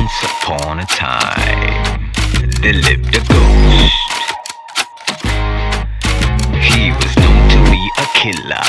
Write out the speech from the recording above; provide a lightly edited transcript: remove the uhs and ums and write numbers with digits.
Once upon a time, there lived a ghost. He was known to be a killer.